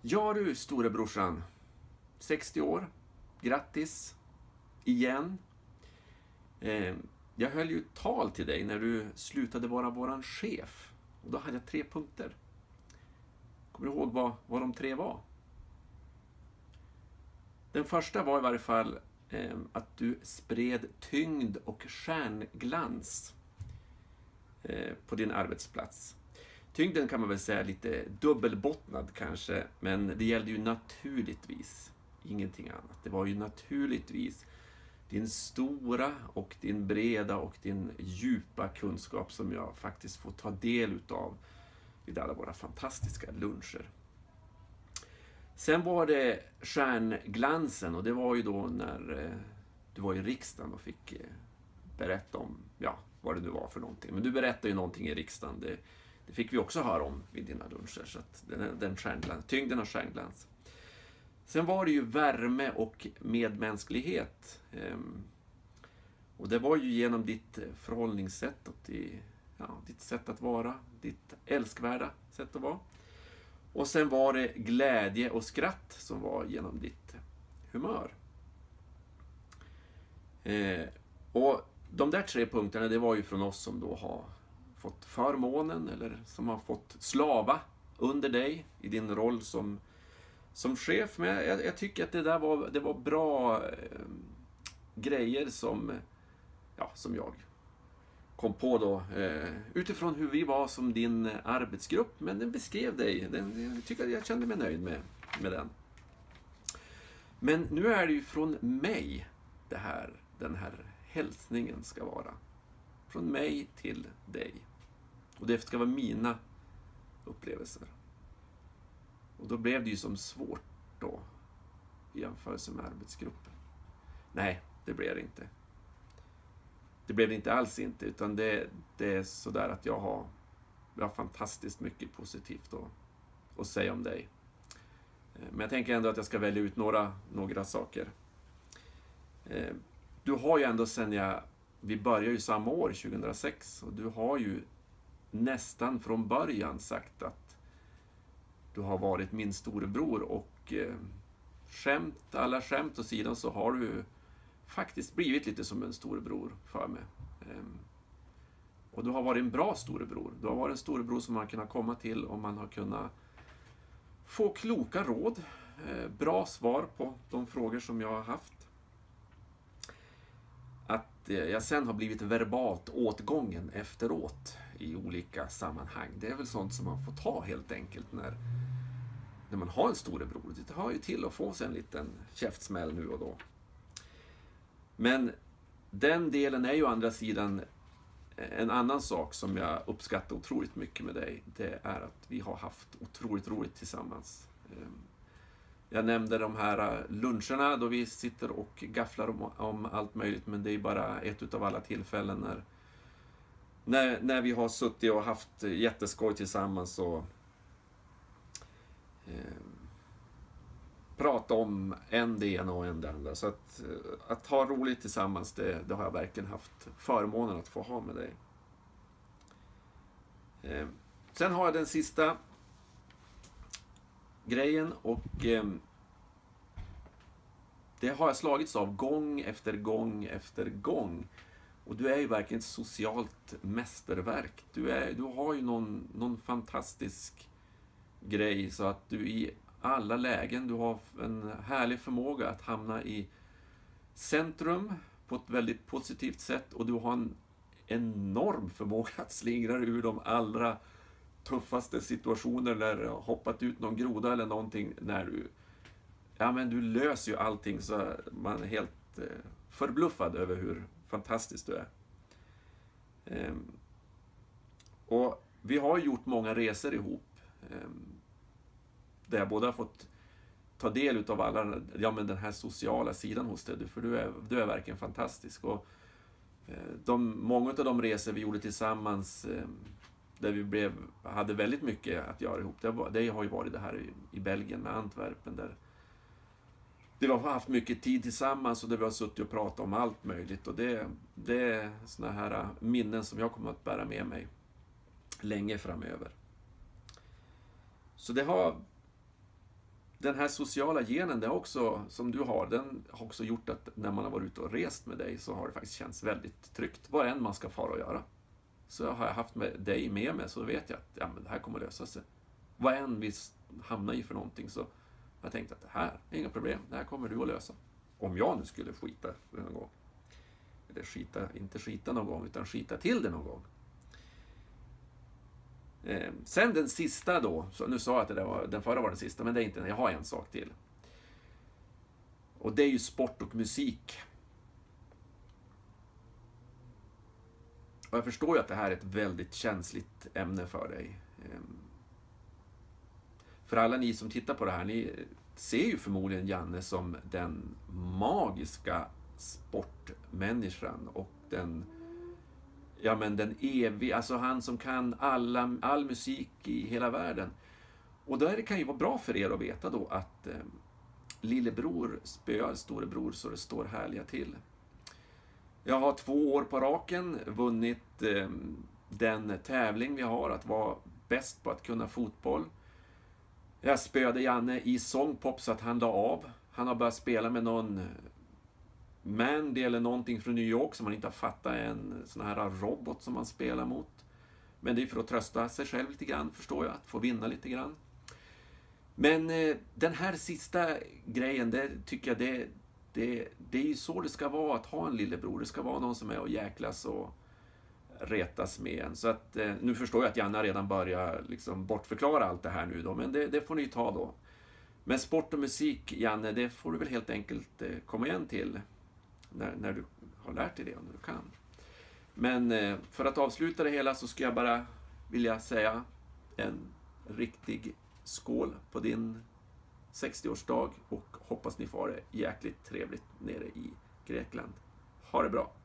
Ja du storebrorsan, 60 år, grattis igen. Jag höll ju ett tal till dig när du slutade vara våran chef. Och då hade jag 3 punkter. Kommer du ihåg vad de 3 var? Den första var i varje fall att du spred tyngd och stjärnglans på din arbetsplats. Tyngden kan man väl säga lite dubbelbottnad kanske, men det gällde ju naturligtvis ingenting annat. Det var ju naturligtvis din stora och din breda och din djupa kunskap som jag faktiskt får ta del utav vid alla våra fantastiska luncher. Sen var det stjärnglansen, och det var ju då när du var i riksdagen och fick berätta om, ja, vad det nu var för någonting. Men du berättade ju någonting i riksdagen, det fick vi också höra om vid dina luncher, så att den tyngden av stjärnglans. Sen var det ju värme och medmänsklighet. Och det var ju genom ditt förhållningssätt och ditt sätt att vara, ditt älskvärda sätt att vara. Och sen var det glädje och skratt som var genom ditt humör. Och de där 3 punkterna, det var ju från oss som då har fått förmånen eller som har fått slava under dig i din roll som chef. Men jag tycker att det var bra grejer som jag kom på då utifrån hur vi var som din arbetsgrupp, men den beskrev dig. Jag tycker att jag kände mig nöjd med den. Men nu är det ju från mig den här hälsningen ska vara. Från mig till dig. Och det ska vara mina upplevelser. Och då blev det ju som svårt då i jämförelse med arbetsgruppen. Nej, det blev det inte. Det blev det inte alls inte, utan det är sådär att jag har fantastiskt mycket positivt att säga om dig. Men jag tänker ändå att jag ska välja ut några saker. Du har ju ändå vi började ju samma år, 2006, och du har ju nästan från början sagt att du har varit min storebror, och alla skämt och sidan så har du faktiskt blivit lite som en storebror för mig. Och du har varit en bra storebror. Du har varit en storebror som man kunnat komma till om man har kunnat få kloka råd, bra svar på de frågor som jag har haft. Att jag sen har blivit verbalt åtgången efteråt i olika sammanhang. Det är väl sånt som man får ta helt enkelt när man har en storebror. Det hör ju till att få sig en liten käftsmäll nu och då. Men den delen är ju å andra sidan en annan sak som jag uppskattar otroligt mycket med dig. Det är att vi har haft otroligt roligt tillsammans. Jag nämnde de här luncherna då vi sitter och gafflar om allt möjligt, men det är bara ett utav alla tillfällen när vi har suttit och haft jätteskoj tillsammans och prata om en det ena och en det andra. Så att ha roligt tillsammans, det har jag verkligen haft förmånen att få ha med dig. Sen har jag den sista grejen, och det har jag slagits av gång efter gång efter gång. Och du är ju verkligen ett socialt mästerverk. Du har ju någon fantastisk grej, så att du i alla lägen, du har en härlig förmåga att hamna i centrum på ett väldigt positivt sätt, och du har en enorm förmåga att slingra ur de allra tuffaste situationer när det har hoppat ut någon groda eller någonting, när du löser ju allting, så man är helt förbluffad över hur fantastisk du är. Och vi har gjort många resor ihop, där jag både har fått ta del utav alla, den här sociala sidan hos dig, för du är verkligen fantastisk. Och många av de resor vi gjorde tillsammans, där vi hade väldigt mycket att göra ihop, det har ju varit det här i Belgien med Antwerpen, där vi har haft mycket tid tillsammans och där vi har suttit och pratat om allt möjligt. Och det är såna här minnen som jag kommer att bära med mig länge framöver. Så det har den här sociala genen, det också, som du har, den har också gjort att när man har varit ute och rest med dig så har det faktiskt känts väldigt tryggt. Vad än man ska fara och göra. Så har jag haft med dig med mig, så vet jag att ja, men det här kommer att lösa sig. Vad än vi hamnar i för någonting, så har jag tänkt att det här är inga problem, det här kommer du att lösa. Om jag nu skulle skita någon gång. Eller inte skita någon gång, utan skita till det någon gång. Sen den sista då, så nu sa jag att den förra var den sista, men det är inte, jag har en sak till. Och det är ju sport och musik. Och jag förstår ju att det här är ett väldigt känsligt ämne för dig. För alla ni som tittar på det här, ni ser ju förmodligen Janne som den magiska sportmänniskan och den eviga, alltså han som kan all musik i hela världen. Och där kan ju vara bra för er att veta då att lillebror spöar storebror så det står härliga till. Jag har 2 år på raken vunnit den tävling vi har att vara bäst på att kunna fotboll. Jag spöade Janne i sångpop så att han la av. Han har börjat spela med någon Mandy eller någonting från New York som man inte har fattat, en sån här robot som man spelar mot. Men det är för att trösta sig själv lite grann, förstår jag, att få vinna lite grann. Men den här sista grejen, det tycker jag det är ju så det ska vara att ha en lillebror. Det ska vara någon som är och jäklas och retas med en. Så att nu förstår jag att Janna redan börjar liksom bortförklara allt det här nu då, men det får ni ta då. Men sport och musik, Janne, det får du väl helt enkelt komma igen till när du har lärt dig det och när du kan. Men för att avsluta det hela så ska jag bara vilja säga en riktig skål på din 60-årsdag och hoppas ni får det jäkligt trevligt nere i Grekland. Ha det bra!